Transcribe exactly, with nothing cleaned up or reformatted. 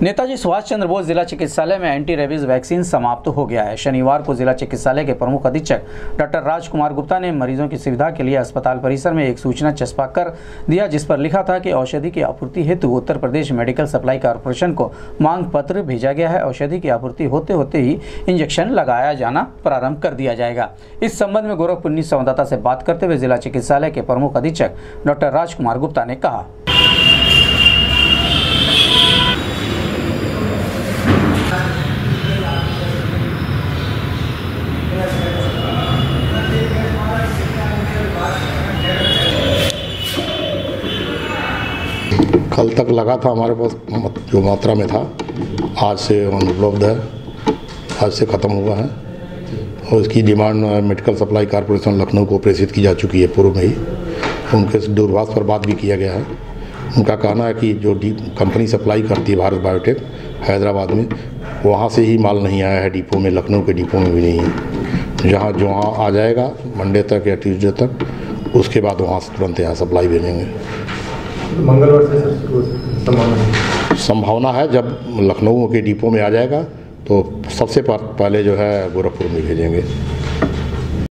नेताजी सुभाष चंद्र बोस जिला चिकित्सालय में एंटी रेबीज वैक्सीन समाप्त हो गया है। शनिवार को जिला चिकित्सालय के प्रमुख अधीक्षक डॉक्टर राजकुमार गुप्ता ने मरीजों की सुविधा के लिए अस्पताल परिसर में एक सूचना चस्पा कर दिया, जिस पर लिखा था कि औषधि की आपूर्ति हेतु Uttar Pradesh medical supply corporation को मांग पत्र भेजा गया है। औषधि की आपूर्ति होते होते ही इंजेक्शन लगाया जाना प्रारंभ कर दिया जाएगा। इस संबंध में गोरखपुर संवाददाता से बात करते हुए जिला चिकित्सालय के प्रमुख अधीक्षक डॉक्टर राजकुमार गुप्ता ने कहा। कल तक लगा था हमारे पास जो मात्रा में था, आज से अनुपलब्ध है, आज से ख़त्म हुआ है और इसकी demand medical supply corporation Lucknow को प्रेषित की जा चुकी है पूर्व में ही। उनके दूरभाष पर बात भी किया गया है। उनका कहना है कि जो डी कंपनी सप्लाई करती है भारत बायोटेक हैदराबाद में, वहाँ से ही माल नहीं आया है डिपो में, लखनऊ के डिपो में भी नहीं है। जहाँ जो वहाँ आ जाएगा मंडे तक या ट्यूसडे तक, उसके बाद वहाँ से तुरंत यहाँ सप्लाई भेजेंगे। मंगलवार से संभावना संभावना है, जब लखनऊ के डिपो में आ जाएगा तो सबसे पहले जो है गोरखपुर में भेजेंगे।